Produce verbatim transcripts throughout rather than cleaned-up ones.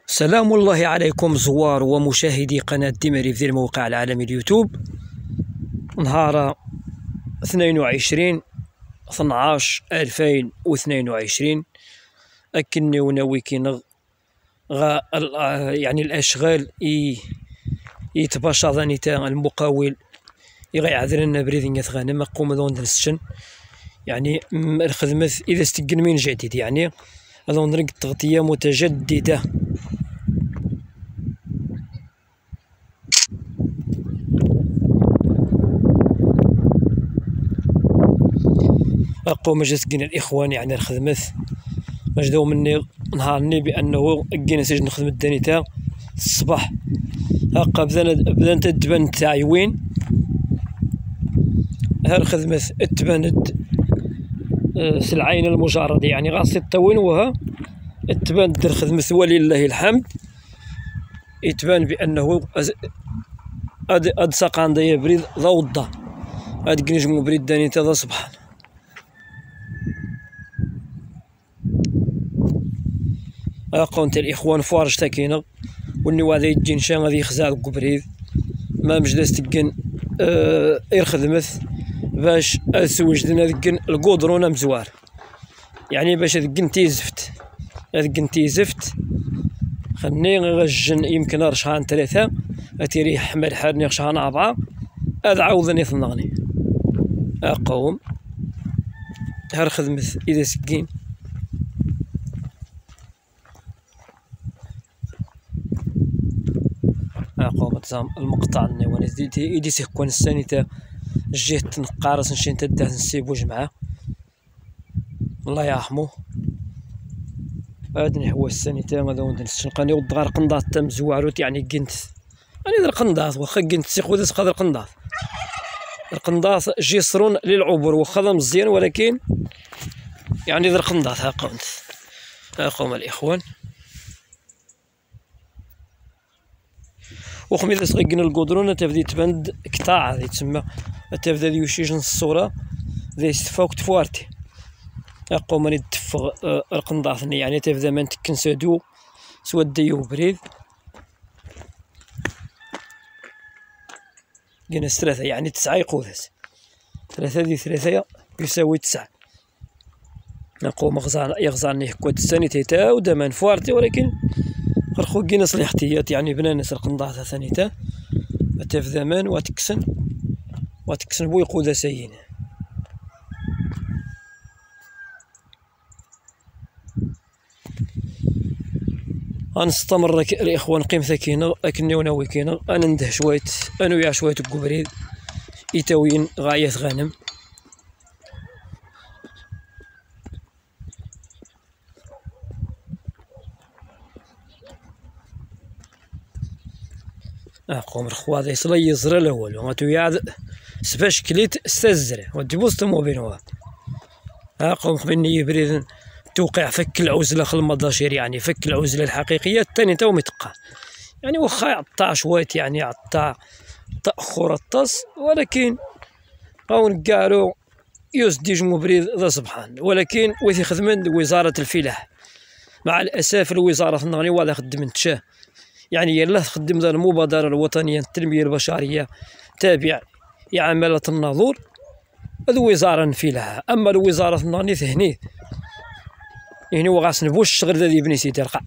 سلام الله عليكم زوار ومشاهدي قناة ديماري في الموقع العالمي اليوتيوب. نهار اثنين وعشرين اثناش ألفين واثنين وعشرين أكني وناوي كي غا يعني الأشغال يتباشى ذانيتا المقاول يغيعذر لنا بريدين غانم قوم دون درسشن يعني الخدمة إذا استقن من جديد يعني أظن رق تغطية متجددة. أقوم جسقين الإخوان يعني الخدمة مجدو مني نهارني بأنه أجينا سجن نخدم الدانيتا الصباح هاقا بدنا بدنا تبان تاعي وين هالخدمة تباند سلعين المجرد يعني غاصي الطوين وها تبان در خدمة ولله الحمد. يتبان بأنه أد أد ساقان دايا بريد ضوضة أد كنجمو بريد دانيتا ذا صباح أقونت الإخوان فارج تاكينا وني وهذا يجين شان غادي يخزع ذوك بريد ما مجلس تكن اه إير خدمت باش أسوجدنا ذكن القدرون مزوار يعني باش ذكن تيزفت ذكن تيزفت خلني غجن يمكن رشحان ثلاثة أتيري حمل حالني رشحان أربعة هذا عوضني ثنغني أقوم هر خدمت إذا سكين أقوم تزام المقطع النواني دي إدي سيكون السانيتا جهة تنقارس نشين تداه نسيبو جمعة الله يرحمو. هادني هو السانيتا هذا وند نشنقاني ودغار قنضاط تم زواروت يعني كنت يعني ذا القنضاط واخا كنت سيخو ذا سقا القنضاط القنضاط جسر للعبور واخا مزيان ولكن يعني ذا القنضاط ها قمت ها قوم الإخوان وخميس صغيقنا القدرون تبدي تبند قطاع ذي تسمى تبدا يوشيج نص الصورة ذي استفاق تفوارتي أقوم ماني تفغ القنضاثني يعني تبدا من تكنسادو سوا ديو بريد قلنا ثلاثة يعني تسعة يقودس ثلاثة دي ثلاثة يساوي تسعة. نقوم غزان يغزاني كود الثاني تيتا ودمان فوارتي ولكن فرخو كيناس الاحتياط يعني بنانس القنضاثة ثانيتا تبدا مان وتكسن وتكسن بو يقود ساين. غنستمر الإخوان قيمة كينا أكني وناوي كينا أنا نديه شويت أنا ويا شويت الكبريد يتاوين غاية غنم أقوم الخوا ذا يصلي يزرى الأول وغاتو يعد سباش كليت استزرى وتجبوز تمو بينوها أقوم خبيني يبريد توقع فك العزلة خل المضاشير يعني فك العزلة الحقيقية الثاني تو متقى يعني واخا يعطى شويت يعني يعطى تأخر الطس ولكن قاون قالوا يسديج مبريد ذا سبحان ولكن ويثي خدمن وزارة الفلاح مع الأسف الوزارة النغني ولا خدمت شاه يعني يلا تخدم ذا المبادرة الوطنية للتنمية البشرية تابع لعمالة الناظور هذو وزارة نفيلها. أما الوزارة النغني ثهني يعني وغاس نبوش الشغل ذا يبني سيدي القاع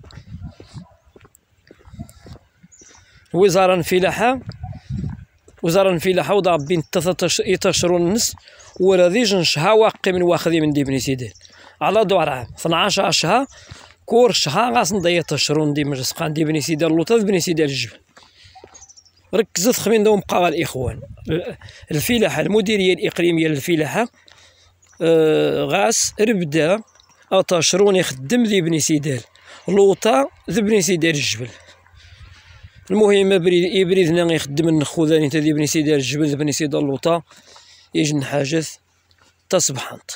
وزارة نفيلها وزارة نفيلها وضع بين تشرون النص ولا ذيج نشها واقي من واخذي من دي بني سيدي على دور عام اثناش شهر كور شهر غاس نضيع تشرون دي مجسقان دي بني سيدي اللوطة بني سيدي الجبل. ركزت خمين دوم بقى الإخوان الفلاحة المديرية الإقليمية للفلاحة آه غاس ربدا أتشرون يخدم ذي بني سيدال لوطا ذي بني سيدال الجبل. المهم بريد يبريدنا يخدم النخوذاني ذي بني سيدال الجبل ذي بني سيدال لوطا يجي نحاجث تصبحانت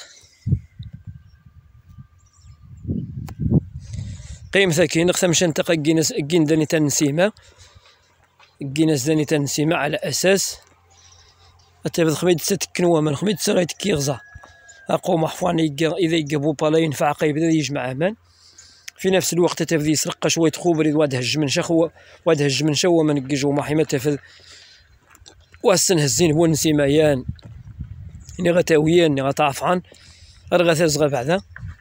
قيم ثاكين خمش انتقى جينس جين داني تنسيمة جينس داني تنسيمة على أساس أتبد خميد ستكنوا من خميد سرايت كيغزا أقوم أحفواني إذا يجابو بالا ينفع قيب ذا يجمع أمان في نفس الوقت تبدي يسرق شويه خوبريد واد هج من شخو واد هج من شو من نقج وما حما تفذ واسن هزين هو نسيمايان اني غتاويان اني غتعفعن رغا تزغى بعدا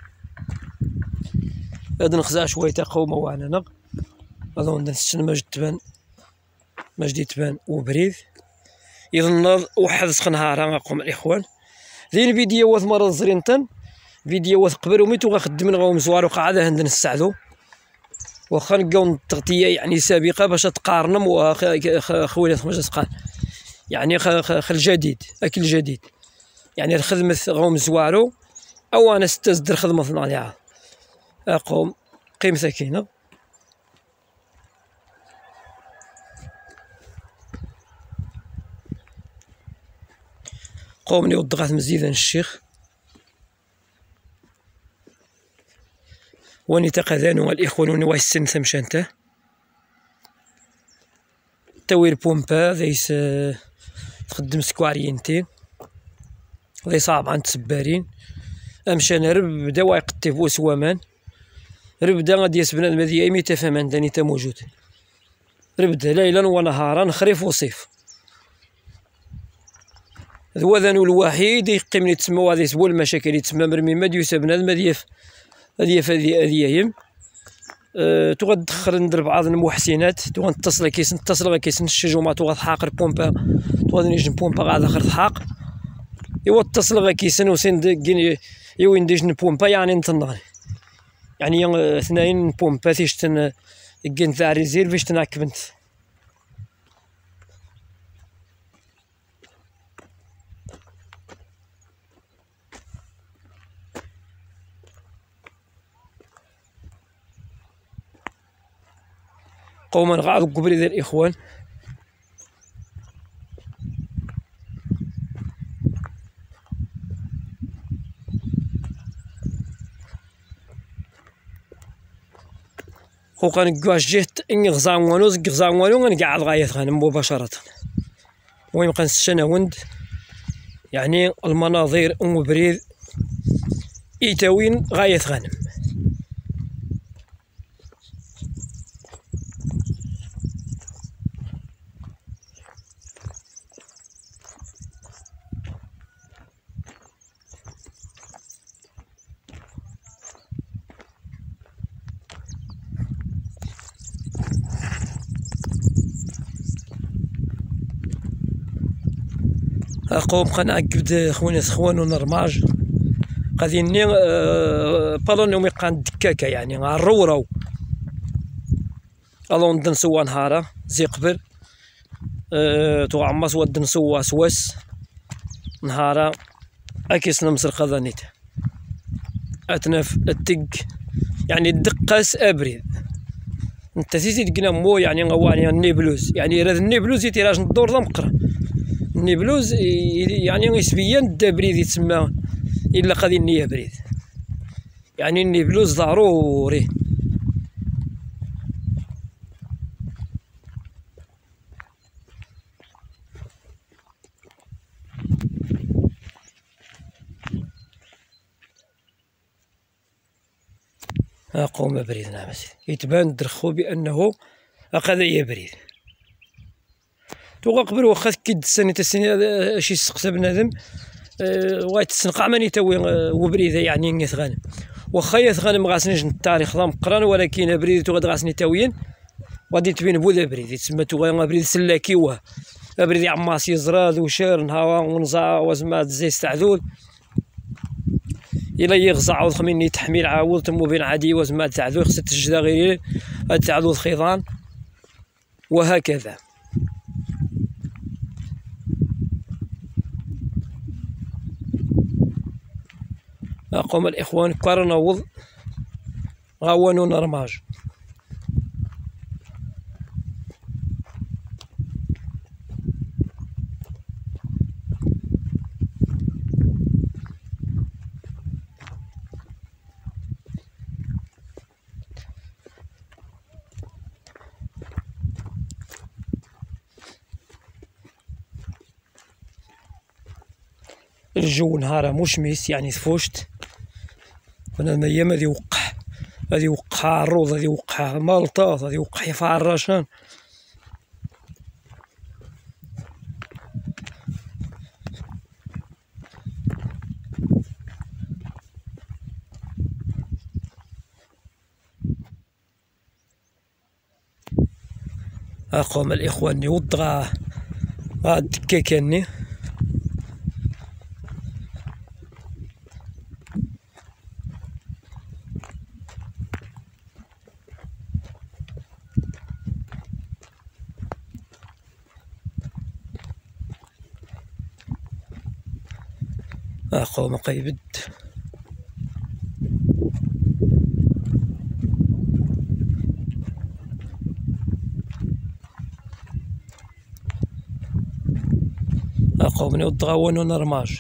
هاد نخزع شويه تقوم وانا نغ اظن نستنى ما جد تبان ما جدي تبان وبريد يظن واحد سخ نهار غنقوم الاخوان ذين فيديو وث مرة زرينتن فيديو وث قبل وميتو غخدم غاو مزوار وقاعده هند نساعدو واخا نلقاو التغطيه يعني سابقه باش تقارنم وخويا خمسة قال يعني خل جديد اكل جديد يعني الخدمه غاو مزوارو او انا استزدر خدمه ثنايا اقوم قيم سكينه قومني وضغط مزيدا الشيخ واني تقذانو الاخوان ونواي السن ثمشانته توير بومبا ذيس تخدم سكوارينتي ذي صعب عن تسبارين امشان رب بدا ويقطف وسوامان ربدا غادي يسبنا المذيا مي تفهمان داني تا موجود ربدا ليلا ونهارا خريف وصيف هو ذانو الوحيد يقيمني تسمى هذا يسبوا المشاكل يتسمى مرمي ما ديوسا بنادم هاديف هاديف هادي هاديهم أه تو غتدخل ندير بعض المحسنات تو غنتصل كيس نتصل كيس الشجومه تو غتحاقر بومبا تو غادي نجي بومبا غادا اخر تحاق ايوا اتصل غا كيسن وسين دكين ايوا نديش بومبا يعني نتنغ يعني اثنين بومبا تيشتن كين تاع ريزير فاش تنعكبنت قوما غاض قبل ذا الإخوان خوكا نكواش جهت إني غزان وانو زك غزان وانو غنقعد غاية غنم مباشرة وين بقى نستنى وند يعني المناظر أم بريد إيتاوين غاية غنم قوم قنعقد خوينا خوان ونرماج غادي ني بالون يوم يقان دكاكه يعني غنرورو الون دنسوا نهارا زي قبل أه تو عماس ود نسوا سواس نهارا اكيس نمسر خذانيت اتنف التق يعني الدقاس ابريد انت تيزيد قنا مو يعني غواني النيبلوز يعني راه النيبلوز يتيراج الدور ذا مقرا النيبلوز يعني نسبيا دا بريد يتسمى الا غادي نيه بريد يعني النيبلوز ضروري قوم بريد نعم يتبان درخو بانه هكذا يبريد تو قبل واخا كيد السنه السنه شي سقسه بنادم أه وايت السنقع ماني توي وبريده يعني نيت غانم واخا يثغنم غاسنيش التاريخ ضم قران ولكن بريد تو غاد غاسني تويين غادي تبين بوذا بريد يتسمى تو بريد سلاكي واه بريد عماس يزراد وشير نهوا ونزا وزمات زي استعذول إلا يغزع عوض خميني تحميل عاود تمو بين عادي وزمات تعذول خصها تجدا غير تعذول خيضان وهكذا أقوم الإخوان كارنوض غوانو نرماج الجو نهارا مشمس يعني ثفوشت وانا الميام هذي وقح غادي يوقعها الروز، غادي يوقعها مالطاط، غادي يوقع يفعل الرشان. أقوم الإخوان يوضغا غاد دكاكاني أقوم قيبد أقوم نوضغا ونو نرماج.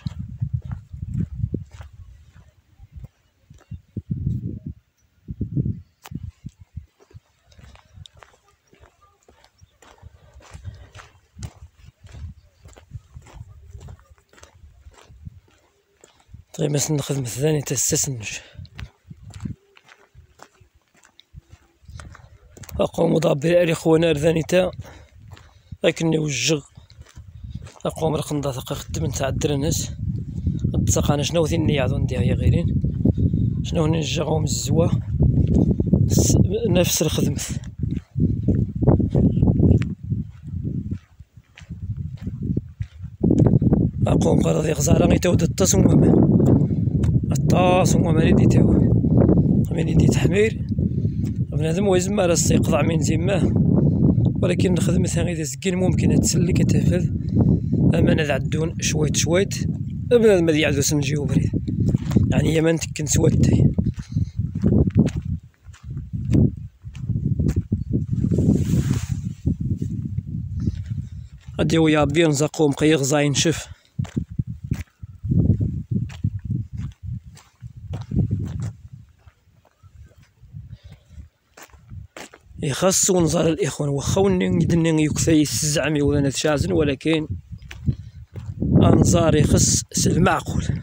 طيب مس نخدم الثاني تستسنج. أقوم ضابي الإخوان أرذاني تا لكني وجغ. أقوم رقم ثقة خدم نتاع الدرنس التساق أنا شنو ثني عضو نديها يا غيرين شنو نجغهم الزوا نفس الخدمة. أقوم قرض يغزارا غيتاود الطاس وماما الطاس وماما اللي ديتاو من دي تحمير بنادم ويزم على يقطع من زماه، ولكن خدمتها غير سكين ممكن تسلك تنفذ أمانة عدون شويت شويت بنادم هادي يعدو سنجيو بريد يعني يمان تكن سواتي. غادي ويا بيان زقوم قيغ زاين شف يخصو نظر الإخوان واخا وني يكثي الزعمي ولا نتشازن، ولكن أنظار يخص المعقول.